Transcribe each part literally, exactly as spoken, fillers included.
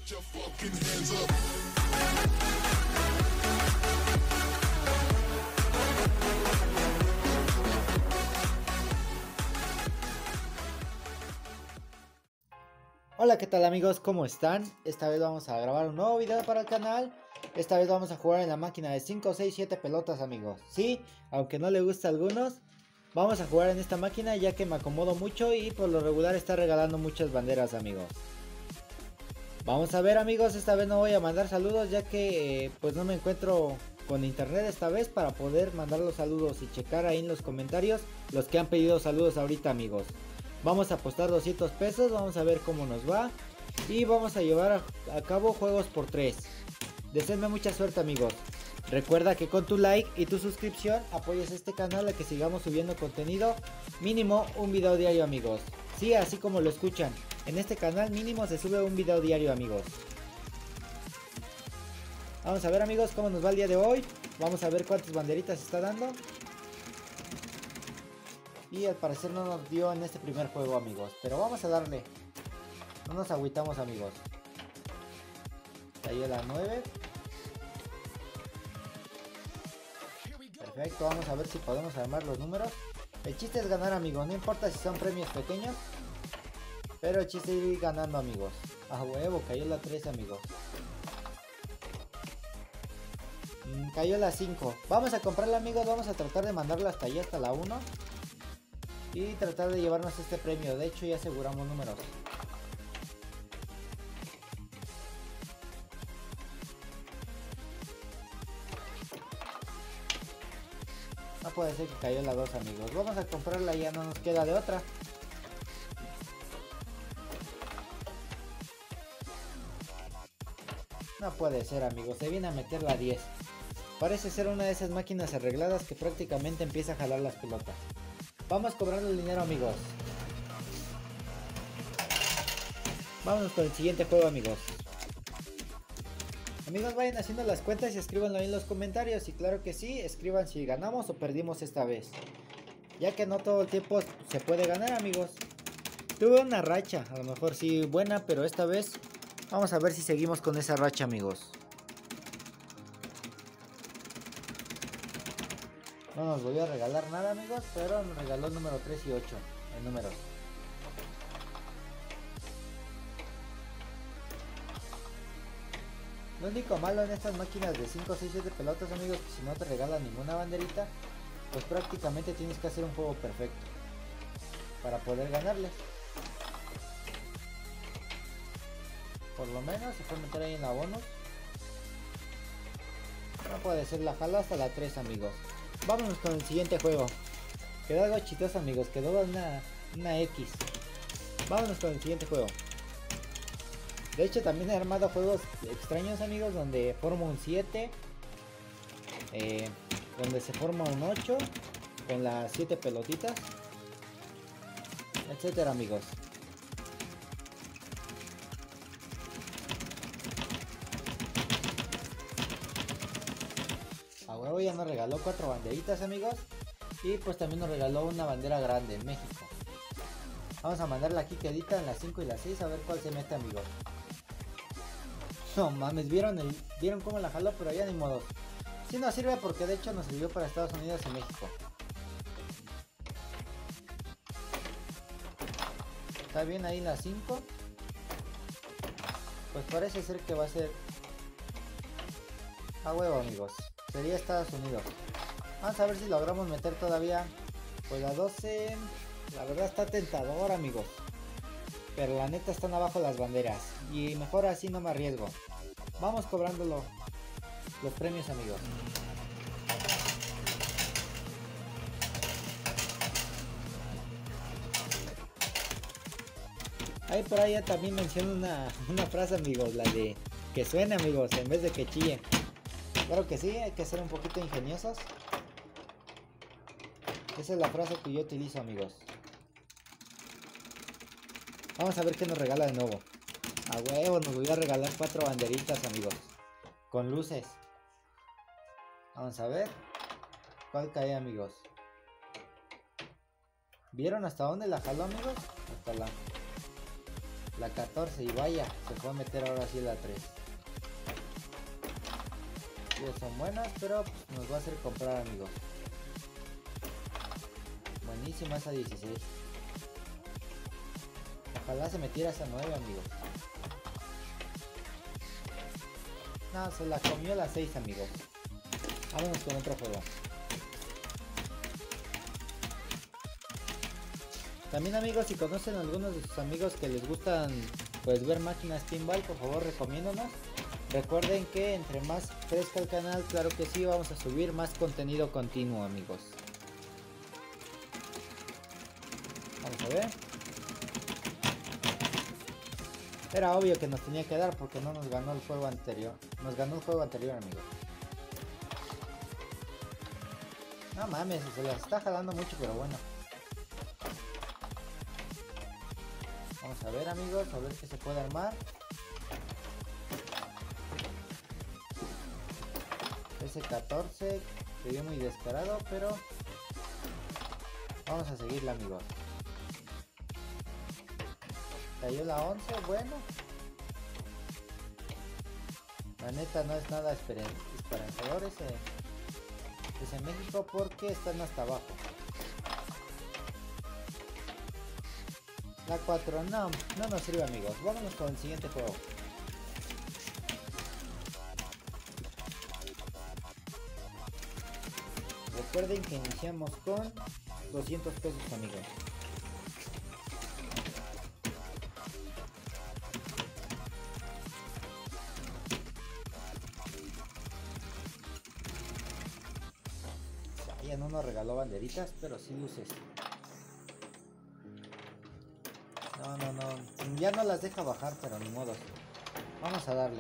Hola, ¿qué tal amigos? ¿Cómo están? Esta vez vamos a grabar un nuevo video para el canal. Esta vez vamos a jugar en la máquina de cinco, seis, siete pelotas, amigos. Sí, aunque no le guste a algunos, vamos a jugar en esta máquina ya que me acomodo mucho y por lo regular está regalando muchas banderas, amigos. Vamos a ver, amigos, esta vez no voy a mandar saludos ya que eh, pues no me encuentro con internet esta vez para poder mandar los saludos y checar ahí en los comentarios los que han pedido saludos ahorita, amigos. Vamos a apostar doscientos pesos, vamos a ver cómo nos va y vamos a llevar a, a cabo juegos por tres. Deseenme mucha suerte, amigos. Recuerda que con tu like y tu suscripción apoyas este canal a que sigamos subiendo contenido, mínimo un video diario, amigos. Sí, así como lo escuchan, en este canal mínimo se sube un video diario, amigos. Vamos a ver, amigos, cómo nos va el día de hoy. Vamos a ver cuántas banderitas está dando. Y al parecer no nos dio en este primer juego, amigos, pero vamos a darle. No nos agüitamos, amigos. Cayó la nueve. Perfecto, vamos a ver si podemos armar los números. El chiste es ganar, amigos, no importa si son premios pequeños, pero el chiste es ir ganando, amigos. A huevo, cayó la tres, amigos. mm, Cayó la cinco. Vamos a comprarla, amigos, vamos a tratar de mandarla hasta allá, hasta la uno. Y tratar de llevarnos este premio. De hecho ya aseguramos números. No puede ser que cayó la dos, amigos. Vamos a comprarla, ya no nos queda de otra. No puede ser, amigos. Se viene a meter la diez. Parece ser una de esas máquinas arregladas que prácticamente empieza a jalar las pelotas. Vamos cobrando el dinero, amigos. Vámonos con el siguiente juego, amigos. Amigos, vayan haciendo las cuentas y escríbanlo ahí en los comentarios. Y claro que sí, escriban si ganamos o perdimos esta vez, ya que no todo el tiempo se puede ganar, amigos. Tuve una racha, a lo mejor sí buena, pero esta vez vamos a ver si seguimos con esa racha, amigos. No nos volvió a regalar nada, amigos, pero nos regaló el número tres y ocho en números. Lo único malo en estas máquinas de cinco, seis, siete pelotas, amigos, que si no te regalan ninguna banderita, pues prácticamente tienes que hacer un juego perfecto para poder ganarles. Por lo menos se puede meter ahí en la bonus. No puede ser, la jala hasta la tres, amigos. Vámonos con el siguiente juego. Quedó algo chistoso, amigos. Quedó una, una X. Vámonos con el siguiente juego. De hecho también he armado juegos extraños, amigos, donde forma un siete. Eh, donde se forma un ocho. Con las siete pelotitas. Etcétera, amigos. A huevo ya nos regaló cuatro banderitas, amigos. Y pues también nos regaló una bandera grande en México. Vamos a mandarla aquí quedita en las cinco y las seis a ver cuál se mete, amigos. No mames, ¿vieron, el, ¿vieron cómo la jaló? Pero ya ni modo. Sí nos sirve porque de hecho nos sirvió para Estados Unidos y México. Está bien ahí la cinco. Pues parece ser que va a ser a huevo, amigos. Sería Estados Unidos. Vamos a ver si logramos meter todavía. Pues la doce. La verdad está tentador, amigos. Pero la neta están abajo las banderas. Y mejor así no me arriesgo. Vamos cobrándolo. Los premios, amigos. Ahí por ahí ya también menciono una, una frase, amigos. La de que suene, amigos, en vez de que chille. Claro que sí, hay que ser un poquito ingeniosos. Esa es la frase que yo utilizo, amigos. Vamos a ver qué nos regala de nuevo. A huevo, nos voy a regalar cuatro banderitas, amigos. Con luces. Vamos a ver cuál cae, amigos. ¿Vieron hasta dónde la jaló, amigos? Hasta la... La catorce y vaya, se fue a meter ahora sí la tres. Sí, son buenas, pero pues, nos va a hacer comprar, amigos. Buenísima esa dieciséis. Ojalá se metiera esa nueve, amigos. No, se la comió la seis, amigos. Vámonos con otro juego. También, amigos, si conocen a algunos de sus amigos que les gustan pues ver máquinas pinball, por favor recomiéndonos. Recuerden que entre más crezca el canal, claro que sí, vamos a subir más contenido continuo, amigos. Vamos a ver. Era obvio que nos tenía que dar porque no nos ganó el juego anterior. Nos ganó el juego anterior, amigos. No mames, se las está jalando mucho, pero bueno. Vamos a ver, amigos, a ver qué se puede armar. Ese catorce se vio muy descarado, pero vamos a seguirla, amigos. Cayó la once, bueno. La neta no es nada esperanzador ese, ese México porque están hasta abajo. La cuatro no, no nos sirve, amigos. Vámonos con el siguiente juego. Recuerden que iniciamos con doscientos pesos, amigos. Ya no nos regaló banderitas, pero sí luces. No, no, no. Ya no las deja bajar, pero ni modo. Vamos a darle.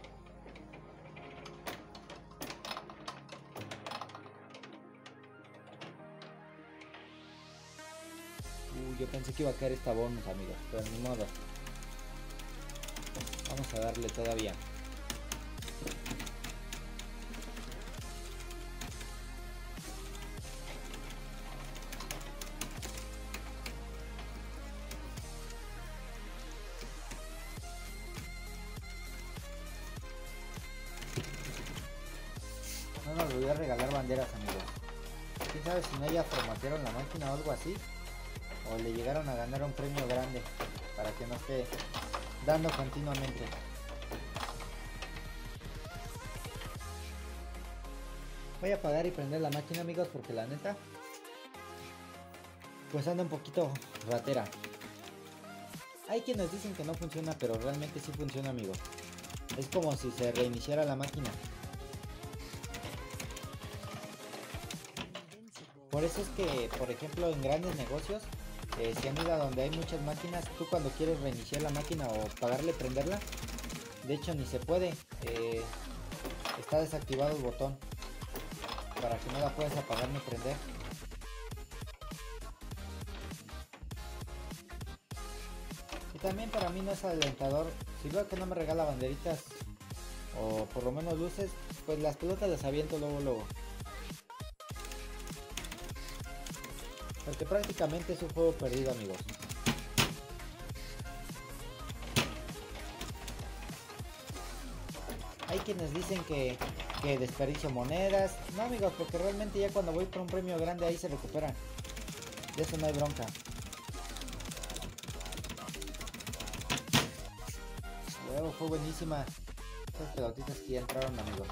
Uh, yo pensé que iba a caer esta bonus, amigos, pero ni modo. Vamos a darle todavía. No nos voy a regalar banderas, amigos. Quién sabe si no ya formatearon la máquina o algo así, o le llegaron a ganar un premio grande para que no esté dando continuamente. Voy a apagar y prender la máquina, amigos, porque la neta pues anda un poquito ratera. Hay quienes dicen que no funciona, pero realmente sí funciona, amigos. Es como si se reiniciara la máquina. Por eso es que, por ejemplo, en grandes negocios, eh, si han ido a donde hay muchas máquinas, tú cuando quieres reiniciar la máquina o pagarle, prenderla, de hecho ni se puede, eh, está desactivado el botón para que no la puedas apagar ni prender. Y también para mí no es alentador, si veo que no me regala banderitas o por lo menos luces, pues las pelotas las aviento luego luego. Porque prácticamente es un juego perdido, amigos. Hay quienes dicen que, que desperdicio monedas. No, amigos, porque realmente ya cuando voy por un premio grande ahí se recuperan. De eso no hay bronca. Luego fue buenísima. Estas pelotitas que ya entraron, amigos.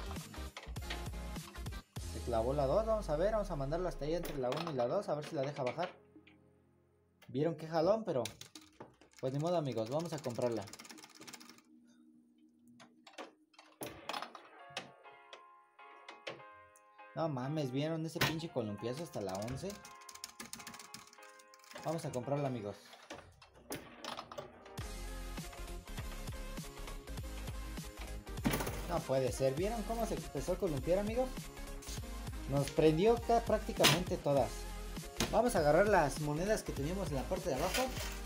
Se clavó la dos, vamos a ver, vamos a mandarla hasta ahí entre la uno y la dos, a ver si la deja bajar. Vieron que jalón, pero pues ni modo, amigos, vamos a comprarla. No mames, ¿vieron ese pinche columpiazo hasta la once? Vamos a comprarla, amigos. No puede ser, ¿vieron cómo se empezó a columpiar, amigos? Nos prendió acá prácticamente todas. Vamos a agarrar las monedas que teníamos en la parte de abajo,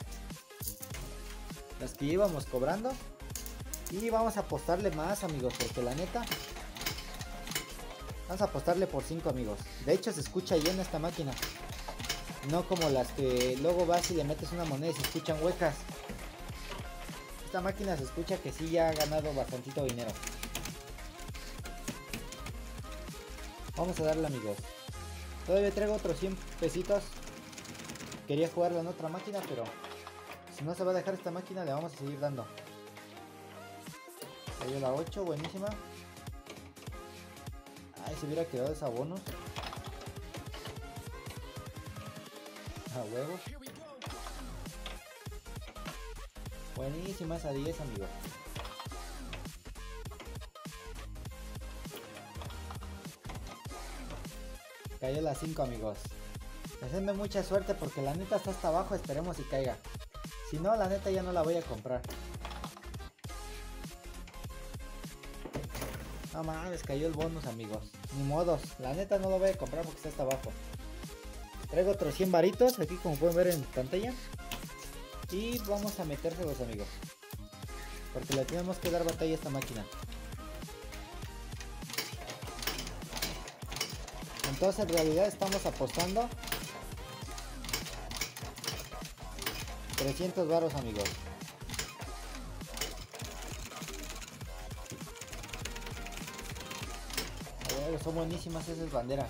las que íbamos cobrando, y vamos a apostarle más, amigos, porque la neta vamos a apostarle por cinco, amigos. De hecho se escucha llena esta máquina, no como las que luego vas y le metes una moneda y se escuchan huecas. esta máquina se escucha que sí ya ha ganado bastantito dinero. Vamos a darle, amigos. Todavía traigo otros cien pesitos. Quería jugarla en otra máquina, pero si no se va a dejar esta máquina, le vamos a seguir dando. Cayó la ocho, buenísima. Ay, se hubiera quedado esa bonus. A huevo. Buenísima esa diez, amigos. Cayó la cinco, amigos. Hacedme mucha suerte porque la neta está hasta abajo. Esperemos y caiga. Si no, la neta ya no la voy a comprar. No mames, cayó el bonus, amigos. Ni modos. La neta no lo voy a comprar porque está hasta abajo. Traigo otros cien varitos. Aquí como pueden ver en pantalla. Y vamos a metérselos, amigos. Porque le tenemos que dar batalla a esta máquina. Entonces en realidad estamos apostando trescientos varos, amigos. A ver, son buenísimas esas banderas.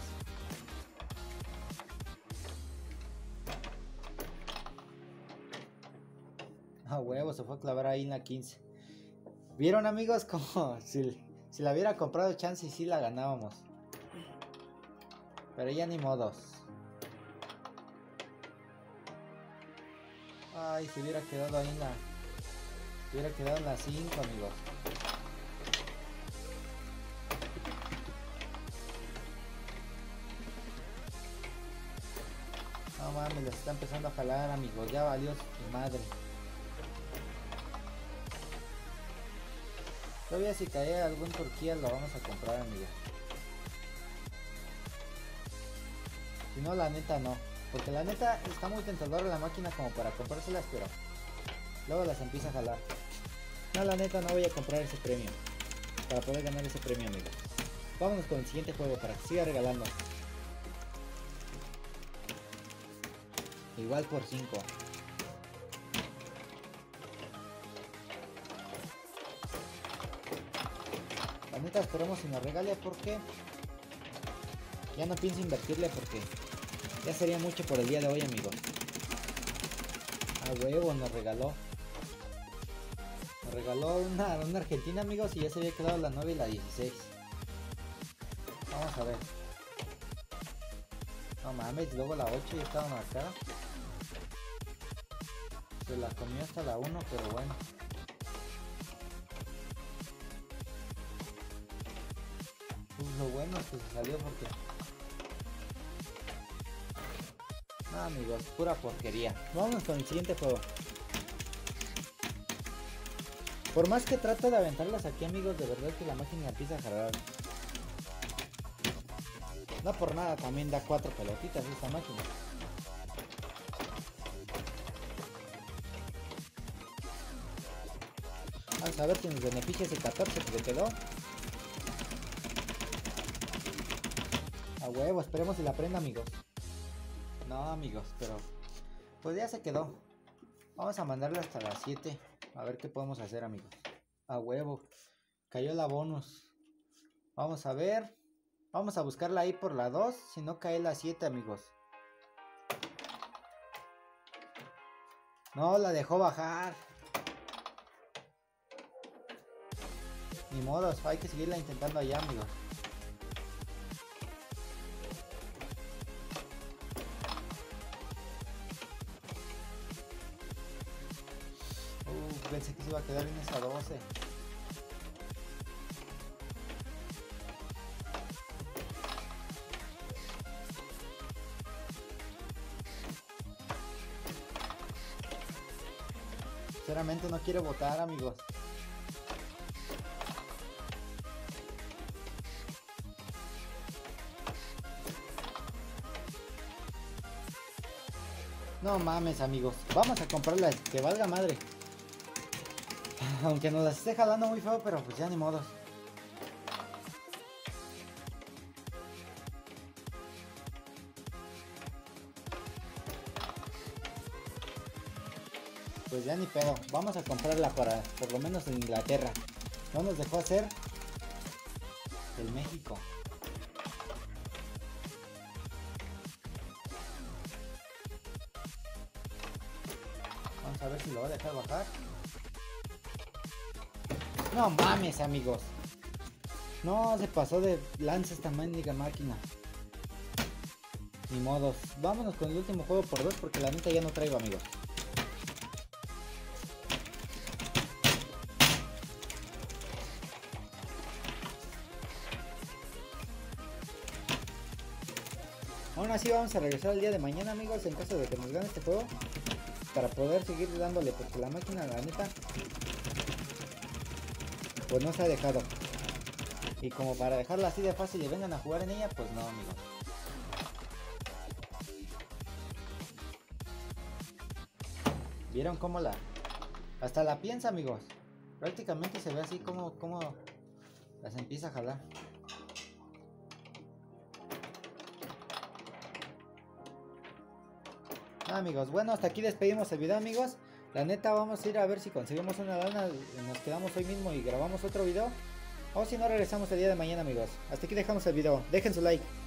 A huevo, se fue a clavar ahí en la quince. ¿Vieron, amigos? Como si, si la hubiera comprado chance y si la ganábamos. Pero ya ni modos. Ay, se hubiera quedado ahí en la... Se hubiera quedado en la cinco, amigos. No mames, les está empezando a jalar, amigos. Ya valió su madre. Todavía si cae algún Turquía lo vamos a comprar, amigos. Si no, la neta no. Porque la neta está muy tentadora la máquina como para comprárselas, pero luego las empieza a jalar. No, la neta no voy a comprar ese premio. Para poder ganar ese premio, amigos. Vámonos con el siguiente juego para que siga regalando. Igual por cinco. La neta esperemos si nos regale porque ya no pienso invertirle porque ya sería mucho por el día de hoy, amigos. A huevo, nos regaló. Nos regaló una, una Argentina, amigos, y ya se había quedado la nueve y la dieciséis. Vamos a ver. No mames, luego la ocho ya estaba marcada. Se la comió hasta la uno, pero bueno. Pues lo bueno es que se salió porque... No, amigos, pura porquería. Vamos con el siguiente juego. Por más que trato de aventarlas aquí, amigos, de verdad que la máquina empieza a jalar. No por nada también da cuatro pelotitas esta máquina. Vamos a ver si nos beneficia ese catorce que le quedó. A huevo, esperemos si la prenda, amigos. No, amigos, pero pues ya se quedó. Vamos a mandarle hasta las siete. A ver qué podemos hacer, amigos. A huevo. Cayó la bonus. Vamos a ver. Vamos a buscarla ahí por la dos. Si no cae la siete, amigos. No, la dejó bajar. Ni modos, hay que seguirla intentando allá, amigos. Uh, pensé que se iba a quedar en esa doce. Sinceramente no quiero votar, amigos. No mames, amigos. Vamos a comprarla, que valga madre. Aunque nos las esté jalando muy feo, pero pues ya ni modos. Pues pues ya ni pedo. Vamos a comprarla para, por lo menos en Inglaterra. No nos dejó hacer el México. Vamos a ver si lo va a dejar bajar. No mames, amigos. No, se pasó de lanza esta mendiga máquina. Ni modos. Vámonos con el último juego por dos porque la neta ya no traigo, amigos. Aún así vamos a regresar el día de mañana, amigos, en caso de que nos gane este juego, para poder seguir dándole, porque la máquina, la neta, pues no se ha dejado. Y como para dejarla así de fácil y vengan a jugar en ella, pues no, amigos. ¿Vieron cómo la... hasta la piensa, amigos? Prácticamente se ve así como, como las empieza a jalar. Ah, amigos, bueno, hasta aquí despedimos el video, amigos. La neta, vamos a ir a ver si conseguimos una lana. Nos quedamos hoy mismo y grabamos otro video. O si no, regresamos el día de mañana, amigos. Hasta aquí dejamos el video. Dejen su like.